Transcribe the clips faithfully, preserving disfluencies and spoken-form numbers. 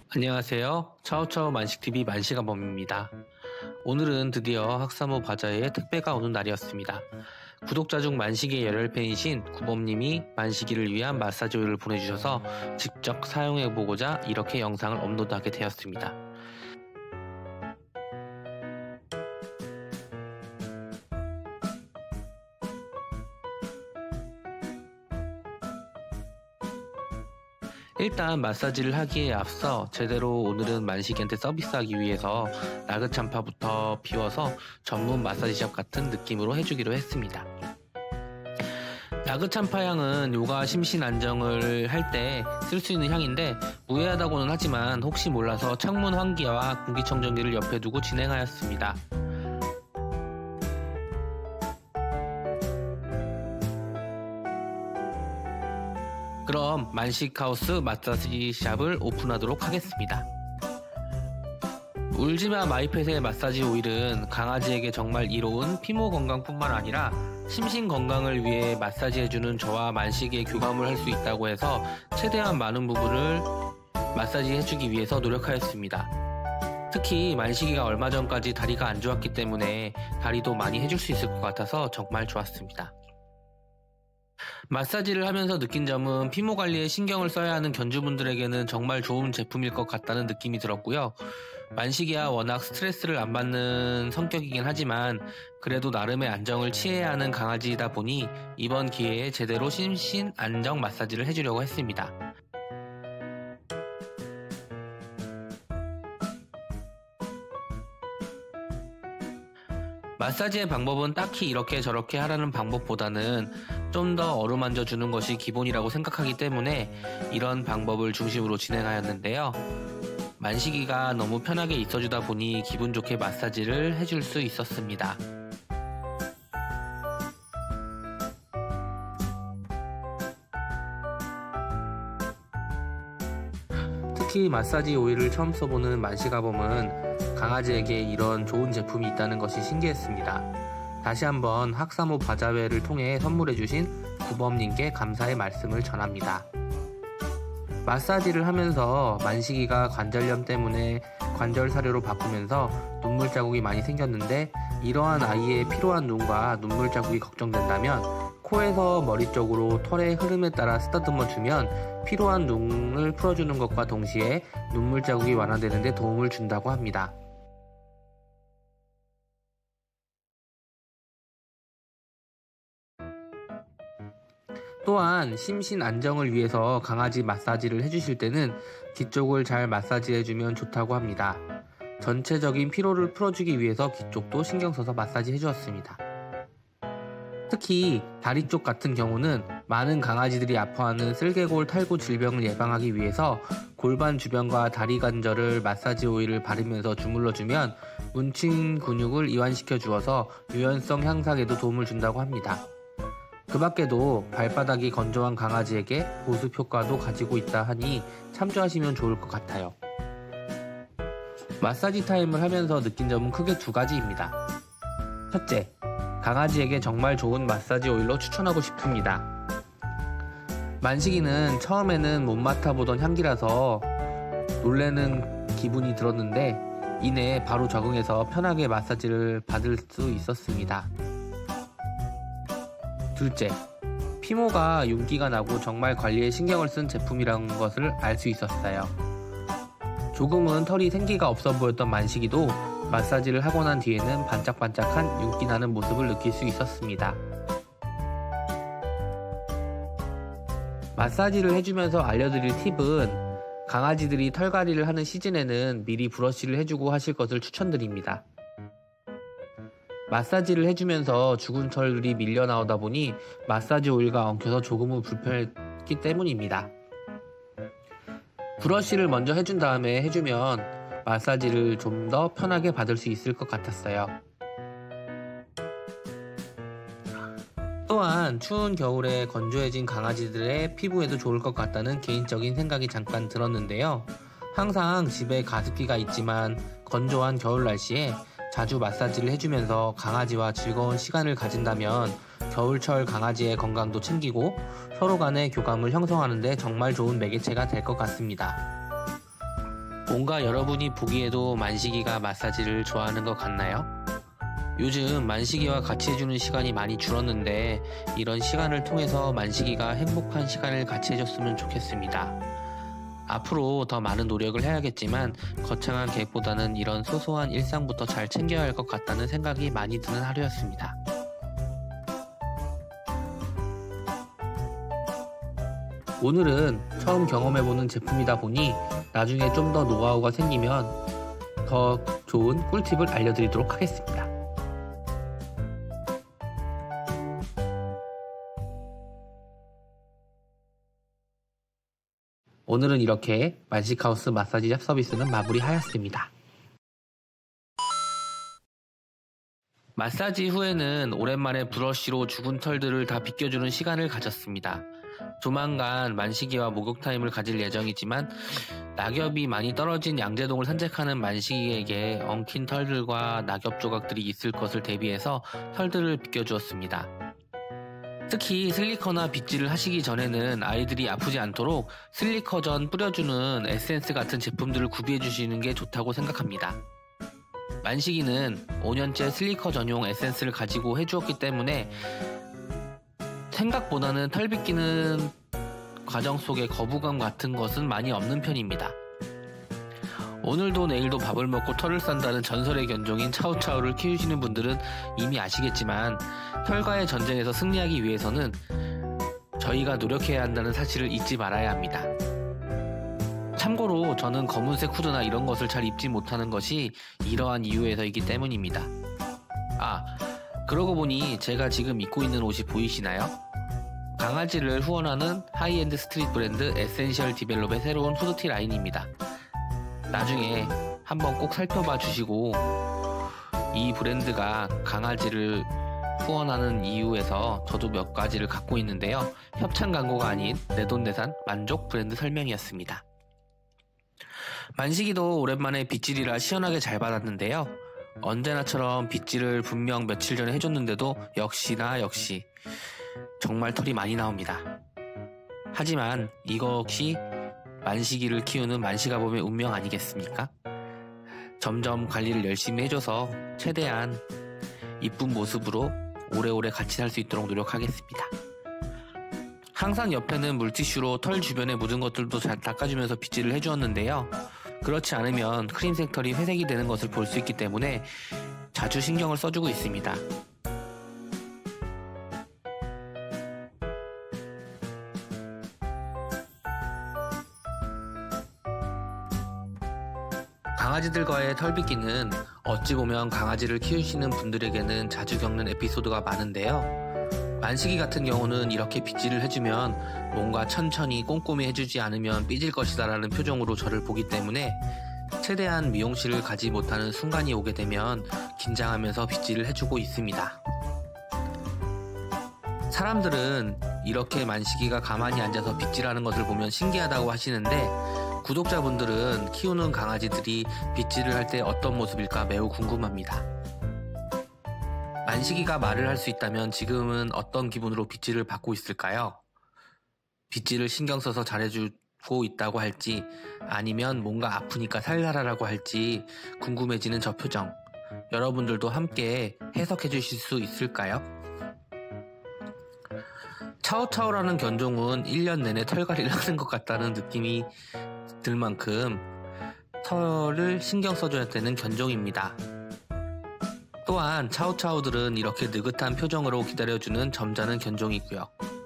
안녕하세요. 차오차오 만식티비 만시가범입니다. 오늘은 드디어 학사모 바자회의 택배가 오는 날이었습니다. 구독자 중 만식의 열혈팬이신 구범님이 만식이를 위한 마사지 오일을 보내주셔서 직접 사용해보고자 이렇게 영상을 업로드하게 되었습니다. 일단 마사지를 하기에 앞서 제대로 오늘은 만식이한테 서비스하기 위해서 나그찬파부터 비워서 전문 마사지샵 같은 느낌으로 해주기로 했습니다. 나그찬파 향은 요가 심신 안정을 할 때 쓸 수 있는 향인데 무해하다고는 하지만 혹시 몰라서 창문 환기와 공기청정기를 옆에 두고 진행하였습니다. 그럼 만식하우스 마사지샵을 오픈하도록 하겠습니다. 울지마 마이펫의 마사지 오일은 강아지에게 정말 이로운 피모 건강뿐만 아니라 심신 건강을 위해 마사지해주는 저와 만식의 교감을 할 수 있다고 해서 최대한 많은 부분을 마사지해주기 위해서 노력하였습니다. 특히 만식이가 얼마 전까지 다리가 안 좋았기 때문에 다리도 많이 해줄 수 있을 것 같아서 정말 좋았습니다. 마사지를 하면서 느낀 점은 피모 관리에 신경을 써야 하는 견주분들에게는 정말 좋은 제품일 것 같다는 느낌이 들었고요. 만식이야 워낙 스트레스를 안 받는 성격이긴 하지만 그래도 나름의 안정을 취해야 하는 강아지이다 보니 이번 기회에 제대로 심신 안정 마사지를 해주려고 했습니다. 마사지의 방법은 딱히 이렇게 저렇게 하라는 방법보다는 좀 더 어루만져 주는 것이 기본이라고 생각하기 때문에 이런 방법을 중심으로 진행하였는데요. 만식이가 너무 편하게 있어주다 보니 기분 좋게 마사지를 해줄 수 있었습니다. 특히 마사지 오일을 처음 써보는 만식아범은 강아지에게 이런 좋은 제품이 있다는 것이 신기했습니다. 다시 한번 학사모 바자회를 통해 선물해주신 구범님께 감사의 말씀을 전합니다. 마사지를 하면서 만식이가 관절염 때문에 관절 사료로 바꾸면서 눈물 자국이 많이 생겼는데 이러한 아이의 피로한 눈과 눈물 자국이 걱정된다면 코에서 머리 쪽으로 털의 흐름에 따라 쓰다듬어 주면 피로한 눈을 풀어주는 것과 동시에 눈물 자국이 완화되는 데 도움을 준다고 합니다. 또한 심신 안정을 위해서 강아지 마사지를 해주실 때는 귀쪽을 잘 마사지해주면 좋다고 합니다. 전체적인 피로를 풀어주기 위해서 귀쪽도 신경 써서 마사지 해주었습니다. 특히 다리 쪽 같은 경우는 많은 강아지들이 아파하는 쓸개골 탈구 질병을 예방하기 위해서 골반 주변과 다리 관절을 마사지 오일을 바르면서 주물러주면 뭉친 근육을 이완시켜 주어서 유연성 향상에도 도움을 준다고 합니다. 그 밖에도 발바닥이 건조한 강아지에게 보습 효과도 가지고 있다 하니 참조하시면 좋을 것 같아요. 마사지 타임을 하면서 느낀 점은 크게 두 가지입니다. 첫째, 강아지에게 정말 좋은 마사지 오일로 추천하고 싶습니다. 만식이는 처음에는 못 맡아보던 향기라서 놀라는 기분이 들었는데 이내 바로 적응해서 편하게 마사지를 받을 수 있었습니다. 둘째, 피모가 윤기가 나고 정말 관리에 신경을 쓴 제품이라는 것을 알 수 있었어요. 조금은 털이 생기가 없어 보였던 만식이도 마사지를 하고 난 뒤에는 반짝반짝한 윤기 나는 모습을 느낄 수 있었습니다. 마사지를 해주면서 알려드릴 팁은 강아지들이 털갈이를 하는 시즌에는 미리 브러쉬를 해주고 하실 것을 추천드립니다. 마사지를 해주면서 죽은 털들이 밀려 나오다 보니 마사지 오일과 엉켜서 조금은 불편했기 때문입니다. 브러쉬를 먼저 해준 다음에 해주면 마사지를 좀 더 편하게 받을 수 있을 것 같았어요. 또한 추운 겨울에 건조해진 강아지들의 피부에도 좋을 것 같다는 개인적인 생각이 잠깐 들었는데요. 항상 집에 가습기가 있지만 건조한 겨울 날씨에 자주 마사지를 해주면서 강아지와 즐거운 시간을 가진다면 겨울철 강아지의 건강도 챙기고 서로 간의 교감을 형성하는 데 정말 좋은 매개체가 될 것 같습니다. 뭔가 여러분이 보기에도 만식이가 마사지를 좋아하는 것 같나요? 요즘 만식이와 같이 해주는 시간이 많이 줄었는데 이런 시간을 통해서 만식이가 행복한 시간을 같이 해줬으면 좋겠습니다. 앞으로 더 많은 노력을 해야겠지만 거창한 계획보다는 이런 소소한 일상부터 잘 챙겨야 할 것 같다는 생각이 많이 드는 하루였습니다. 오늘은 처음 경험해보는 제품이다 보니 나중에 좀 더 노하우가 생기면 더 좋은 꿀팁을 알려드리도록 하겠습니다. 오늘은 이렇게 만식하우스 마사지 서비스는 마무리하였습니다. 마사지 후에는 오랜만에 브러쉬로 죽은 털들을 다 빗겨주는 시간을 가졌습니다. 조만간 만식이와 목욕 타임을 가질 예정이지만 낙엽이 많이 떨어진 양재동을 산책하는 만식이에게 엉킨 털들과 낙엽 조각들이 있을 것을 대비해서 털들을 빗겨주었습니다. 특히 슬리커나 빗질을 하시기 전에는 아이들이 아프지 않도록 슬리커 전 뿌려주는 에센스 같은 제품들을 구비해 주시는 게 좋다고 생각합니다. 만식이는 오 년째 슬리커 전용 에센스를 가지고 해주었기 때문에 생각보다는 털 빗기는 과정 속에 거부감 같은 것은 많이 없는 편입니다. 오늘도 내일도 밥을 먹고 털을 싼다는 전설의 견종인 차우차우를 키우시는 분들은 이미 아시겠지만 털과의 전쟁에서 승리하기 위해서는 저희가 노력해야 한다는 사실을 잊지 말아야 합니다. 참고로 저는 검은색 후드나 이런 것을 잘 입지 못하는 것이 이러한 이유에서이기 때문입니다. 아, 그러고 보니 제가 지금 입고 있는 옷이 보이시나요? 강아지를 후원하는 하이엔드 스트릿 브랜드 에센셜 디벨롭의 새로운 후드티 라인입니다. 나중에 한번 꼭 살펴봐 주시고 이 브랜드가 강아지를 후원하는 이유에서 저도 몇 가지를 갖고 있는데요. 협찬 광고가 아닌 내돈내산 만족 브랜드 설명이었습니다. 만식이도 오랜만에 빗질이라 시원하게 잘 받았는데요. 언제나처럼 빗질을 분명 며칠 전에 해줬는데도 역시나 역시 정말 털이 많이 나옵니다. 하지만 이것이 만식이를 키우는 만식아범의 운명 아니겠습니까? 점점 관리를 열심히 해줘서 최대한 이쁜 모습으로 오래오래 같이 살 수 있도록 노력하겠습니다. 항상 옆에는 물티슈로 털 주변에 묻은 것들도 잘 닦아주면서 빗질을 해주었는데요. 그렇지 않으면 크림색 털이 회색이 되는 것을 볼 수 있기 때문에 자주 신경을 써주고 있습니다. 강아지들과의 털빗기는 어찌 보면 강아지를 키우시는 분들에게는 자주 겪는 에피소드가 많은데요. 만식이 같은 경우는 이렇게 빗질을 해주면 뭔가 천천히 꼼꼼히 해주지 않으면 삐질 것이다 라는 표정으로 저를 보기 때문에 최대한 미용실을 가지 못하는 순간이 오게 되면 긴장하면서 빗질을 해주고 있습니다. 사람들은 이렇게 만식이가 가만히 앉아서 빗질하는 것을 보면 신기하다고 하시는데 구독자분들은 키우는 강아지들이 빗질을 할 때 어떤 모습일까 매우 궁금합니다. 만식이가 말을 할 수 있다면 지금은 어떤 기분으로 빗질을 받고 있을까요? 빗질을 신경 써서 잘해주고 있다고 할지 아니면 뭔가 아프니까 살살하라고 할지 궁금해지는 저 표정, 여러분들도 함께 해석해 주실 수 있을까요? 차오차오라는 견종은 일 년 내내 털갈이를 하는 것 같다는 느낌이 들 만큼 털을 신경 써줘야 되는 견종입니다. 또한 차오차오들은 이렇게 느긋한 표정으로 기다려주는 점잖은 견종이고요.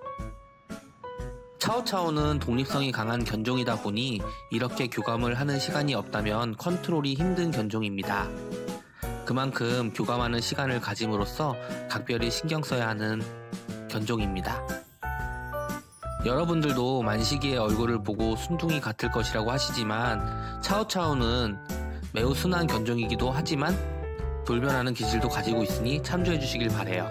차오차오는 독립성이 강한 견종이다 보니 이렇게 교감을 하는 시간이 없다면 컨트롤이 힘든 견종입니다. 그만큼 교감하는 시간을 가짐으로써 각별히 신경 써야 하는 견종입니다. 여러분들도 만식이의 얼굴을 보고 순둥이 같을 것이라고 하시지만 차오차오는 매우 순한 견종이기도 하지만 돌변하는 기질도 가지고 있으니 참조해 주시길 바래요.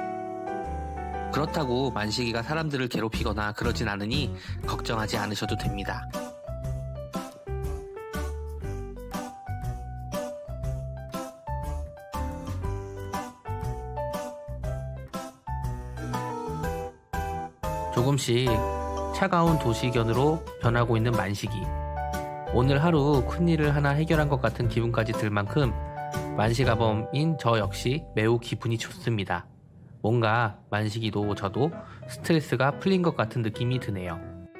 그렇다고 만식이가 사람들을 괴롭히거나 그러진 않으니 걱정하지 않으셔도 됩니다. 조금씩 차가운 도시견으로 변하고 있는 만식이. 오늘 하루 큰일을 하나 해결한 것 같은 기분까지 들 만큼 만시가범인 저 역시 매우 기분이 좋습니다. 뭔가 만식이도 저도 스트레스가 풀린 것 같은 느낌이 드네요.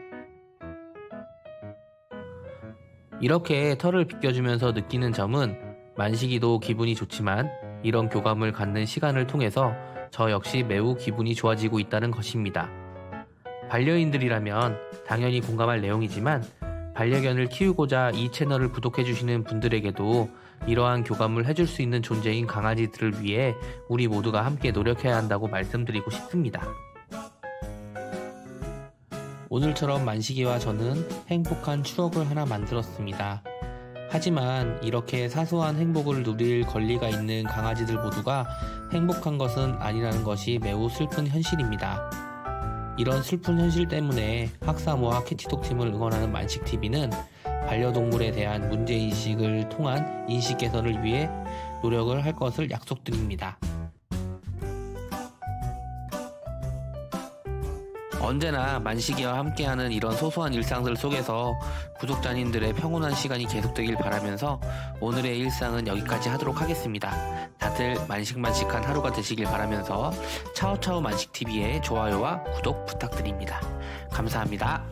이렇게 털을 빗겨주면서 느끼는 점은 만식이도 기분이 좋지만 이런 교감을 갖는 시간을 통해서 저 역시 매우 기분이 좋아지고 있다는 것입니다. 반려인들이라면 당연히 공감할 내용이지만 반려견을 키우고자 이 채널을 구독해주시는 분들에게도 이러한 교감을 해줄 수 있는 존재인 강아지들을 위해 우리 모두가 함께 노력해야 한다고 말씀드리고 싶습니다. 오늘처럼 만식이와 저는 행복한 추억을 하나 만들었습니다. 하지만 이렇게 사소한 행복을 누릴 권리가 있는 강아지들 모두가 행복한 것은 아니라는 것이 매우 슬픈 현실입니다. 이런 슬픈 현실 때문에 학사모와 캐치독팀을 응원하는 만식티비는 반려동물에 대한 문제인식을 통한 인식 개선을 위해 노력을 할 것을 약속드립니다. 언제나 만식이와 함께하는 이런 소소한 일상들 속에서 구독자님들의 평온한 시간이 계속되길 바라면서 오늘의 일상은 여기까지 하도록 하겠습니다. 다들 만식만식한 하루가 되시길 바라면서 차오차오 만식티비의 좋아요와 구독 부탁드립니다. 감사합니다.